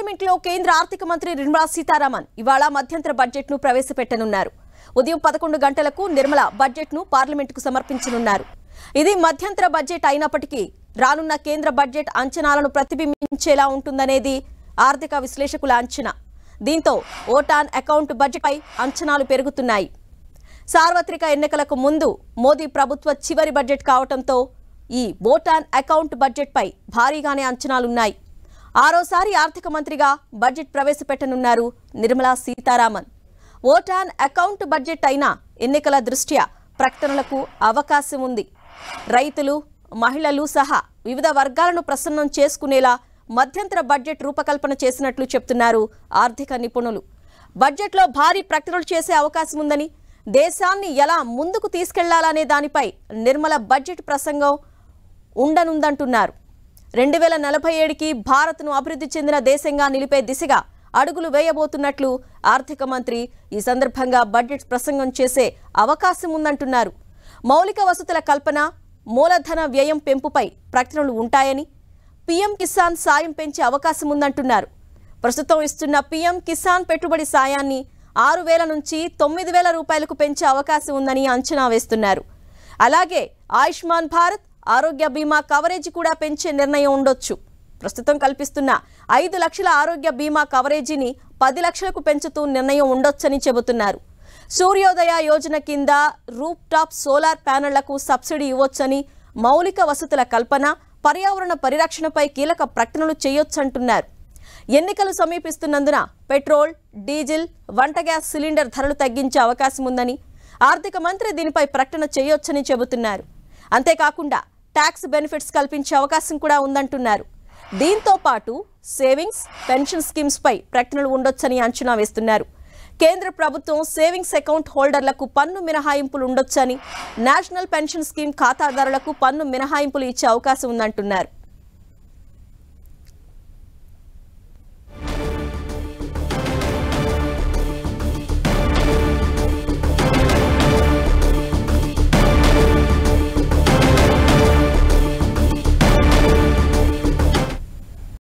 పార్లమెంట్లో కేంద్ర ఆర్థిక మంత్రి నిర్మలా సీతారామన్ ఇవాళ మధ్యంతర బడ్జెట్ ను ప్రవేశపెట్టనున్నారు. ఉదయం 11 గంటలకు నిర్మల బడ్జెట్ ను పార్లమెంటుకు సమర్పించనున్నారు. ఇది మధ్యంతర బడ్జెట్ అయినప్పటికీ రానున్న కేంద్ర బడ్జెట్ అంచనాలను ప్రతిబింబించేలా ఉంటుందనేది ఆర్థిక విశ్లేషకుల అంచనా. దీంతో ఓట్ ఆన్ అకౌంట్ బడ్జెట్ పై అంచనాలు పెరుగుతున్నాయి. సార్వత్రిక ఎన్నికలకు ముందు మోదీ ప్రభుత్వ చివరి బడ్జెట్ కావడంతో ఈ ఓట్ ఆన్ అకౌంట్ బడ్జెట్ పై భారీగానే అంచనాలున్నాయి. ఆరోసారి ఆర్థిక మంత్రిగా బడ్జెట్ ప్రవేశపెట్టనున్నారు Nirmala Sitharaman. Vote on account budget అయినా ఎన్నికల దృష్ట్యా ప్రకటనలకు అవకాశం ఉంది. రైతులు, మహిళలు సహా వివిధ వర్గాలను ప్రసన్నం చేసుకునేలా మధ్యంతర బడ్జెట్ రూపకల్పన చేసినట్లు చెప్తున్నారు ఆర్థిక నిపుణులు. బడ్జెట్లో భారీ ప్రకటనలు చేసే అవకాశం ఉందని, దేశాన్ని ఎలా ముందుకు తీసుకెళ్లాలనే దానిపై నిర్మల బడ్జెట్ ప్రసంగం ఉండనుందంటున్నారు. 2047కి భారత్ను అభివృద్ధి చెందిన దేశంగా నిలిపే దిశగా అడుగులు వేయబోతున్నట్లు ఆర్థిక మంత్రి ఈ సందర్భంగా బడ్జెట్ ప్రసంగం చేసే అవకాశం ఉందంటున్నారు. మౌలిక వసతుల కల్పన, మూలధన వ్యయం పెంపుపై ప్రకటనలు ఉంటాయని, పీఎం కిసాన్ సాయం పెంచే అవకాశం ఉందంటున్నారు. ప్రస్తుతం ఇస్తున్న పీఎం కిసాన్ పెట్టుబడి సాయాన్ని 6,000 నుంచి 9,000 రూపాయలకు పెంచే అవకాశం ఉందని అంచనా వేస్తున్నారు. అలాగే ఆయుష్మాన్ భారత్, ఆరోగ్య బీమా కవరేజీ కూడా పెంచే నిర్ణయం ఉండొచ్చు. ప్రస్తుతం కల్పిస్తున్న 5 లక్షల ఆరోగ్య బీమా కవరేజీని 10 లక్షలకు పెంచుతూ నిర్ణయం ఉండొచ్చని చెబుతున్నారు. సూర్యోదయ యోజన కింద రూఫ్ టాప్ సోలార్ ప్యానెళ్లకు సబ్సిడీ ఇవ్వొచ్చని, మౌలిక వసతుల కల్పన, పర్యావరణ పరిరక్షణపై కీలక ప్రకటనలు చేయొచ్చంటున్నారు. ఎన్నికలు సమీపిస్తున్నందున పెట్రోల్, డీజిల్, వంట గ్యాస్ సిలిండర్ ధరలు తగ్గించే అవకాశం ఉందని, ఆర్థిక మంత్రి దీనిపై ప్రకటన చేయొచ్చని చెబుతున్నారు. అంతేకాకుండా ట్యాక్స్ బెనిఫిట్స్ కల్పించే అవకాశం కూడా ఉందంటున్నారు. దీంతో పాటు సేవింగ్స్, పెన్షన్ స్కీమ్స్ పై ప్రకటనలు ఉండొచ్చని అంచనా వేస్తున్నారు. కేంద్ర ప్రభుత్వం సేవింగ్స్ అకౌంట్ హోల్డర్లకు పన్ను మినహాయింపులు ఉండొచ్చని, నేషనల్ పెన్షన్ స్కీమ్ ఖాతాదారులకు పన్ను మినహాయింపులు ఇచ్చే అవకాశం ఉందంటున్నారు.